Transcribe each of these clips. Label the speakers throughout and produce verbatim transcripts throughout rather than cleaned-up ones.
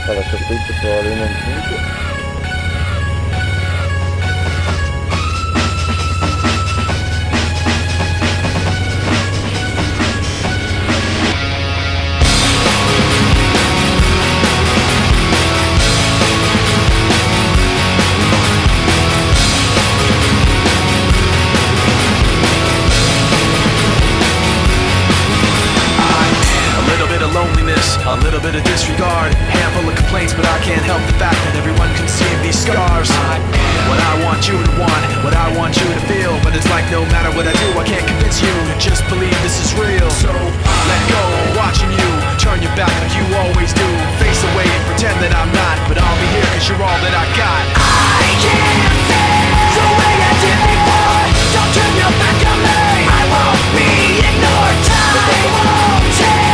Speaker 1: para servirte probablemente.
Speaker 2: Loneliness, a little bit of disregard, handful of complaints, but I can't help the fact that everyone can see these scars. What I want you to want, what I want you to feel, but it's like no matter what I do, I can't convince you to just believe this is real. So let go, I'm watching you, turn your back like you always do, face away and pretend that I'm not, but I'll be here cause you're all that I got. I can't feel the way I did before, don't turn your back on me, I won't be ignored, time they won't change.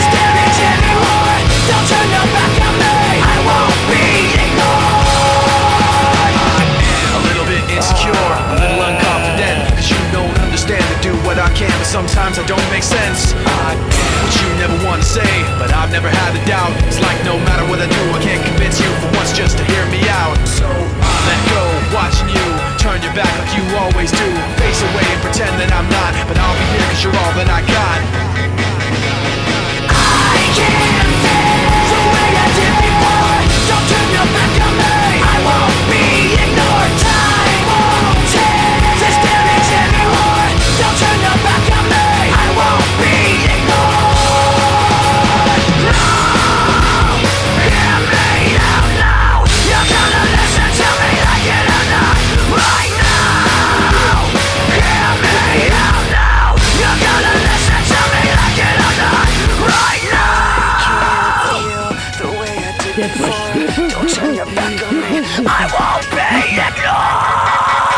Speaker 2: Don't turn your back on me, I won't be ignored. A little bit insecure, a little unconfident, cause you don't understand to do what I can, but sometimes I don't make sense. What you never want to say, but I've never had a doubt. It's like no matter what I do, I can't convince you for once just to hear me out. So let go, watching you, turn your back like you always do, face away and pretend that I'm not, but I'll be here cause you're all that I got. I can't don't turn your back on me, I won't be ignored, time won't change this damage anymore. Don't turn your back on me, I won't be ignored. No, hear me out now, you're gonna listen to me like it or not. Right now, hear me out now, you're gonna listen to me like it or not. Right now. Don't turn your back on me, I won't be ignored.